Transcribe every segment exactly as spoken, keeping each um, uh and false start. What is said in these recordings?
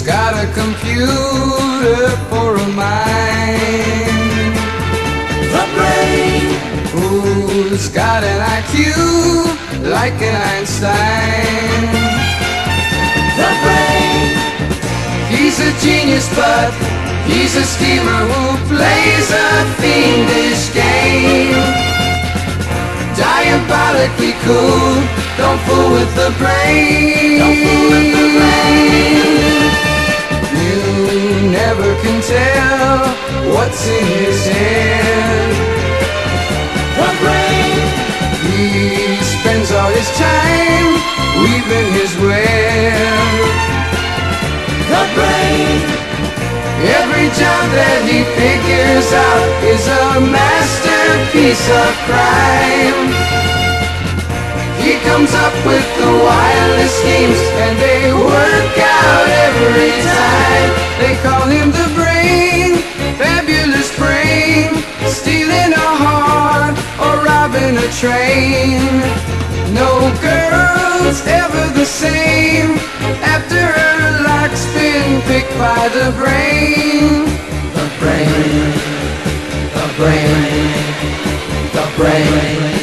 got a computer for a mind? The brain. Who's got an I Q like an Einstein? The brain. He's a genius, but he's a schemer who plays a fiendish game. Diabolically cool, don't fool with the brain. Don't fool with the brain. You never can tell what's in his head. The brain. He spends all his time weaving his web. The brain. Every job that he figures out is a masterpiece of crime. He comes up with the wildest schemes, and they work out every time. They call him the brain, fabulous brain, stealing a heart or robbing a train. No girl's ever the same after her lock's been picked by the brain. The brain. The brain. The brain.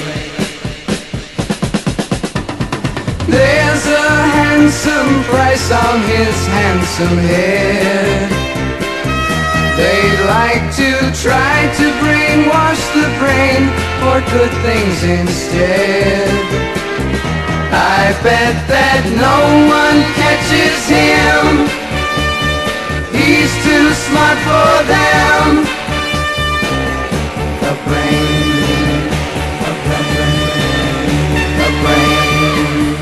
There's a handsome price on his handsome head. They'd like to try to brainwash the brain for good things instead. I bet that no one catches him. He's too smart for them. The brain. The brain. The brain.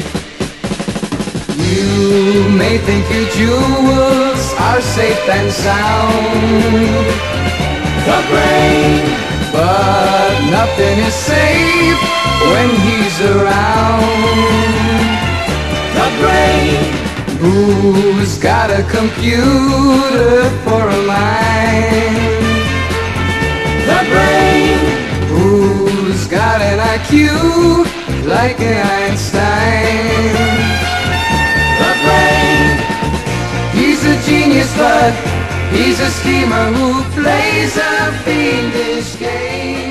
You may think your jewels are safe and sound. The brain. But nothing is safe when he's around. The brain. Who's got a computer for a mind? The brain. Who's got an I Q like an Einstein? The brain. He's a genius, but he's a schemer who plays a fiendish game.